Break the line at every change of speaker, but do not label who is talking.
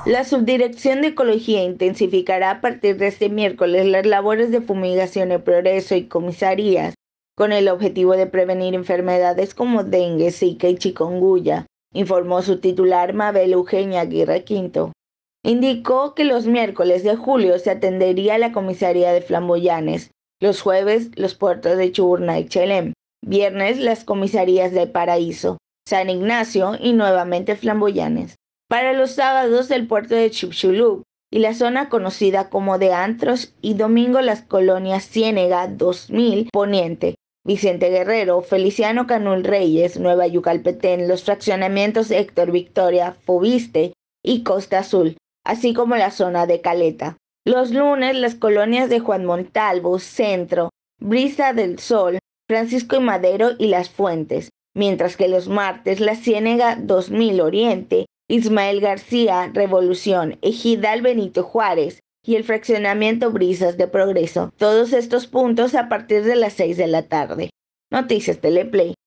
La Subdirección de Ecología intensificará a partir de este miércoles las labores de fumigación en Progreso y comisarías, con el objetivo de prevenir enfermedades como dengue, zika y chikungunya, informó su titular Mabel Eugenia Aguirre Quinto. Indicó que los miércoles de julio se atendería la comisaría de Flamboyanes, los jueves los puertos de Chuburná y Chelem, viernes las comisarías de Paraíso, San Ignacio y nuevamente Flamboyanes. Para los sábados el puerto de Chipchulub y la zona conocida como de Antros y domingo las colonias Ciénega 2000 Poniente, Vicente Guerrero, Feliciano Canul Reyes, Nueva Yucalpetén, los fraccionamientos Héctor Victoria, Fobiste y Costa Azul, así como la zona de Caleta. Los lunes las colonias de Juan Montalvo, Centro, Brisa del Sol, Francisco y Madero y Las Fuentes, mientras que los martes la Ciénega 2000 Oriente, Ismael García, Revolución, Ejidal Benito Juárez y el fraccionamiento Brisas de Progreso. Todos estos puntos a partir de las 6 de la tarde. Noticias Teleplay.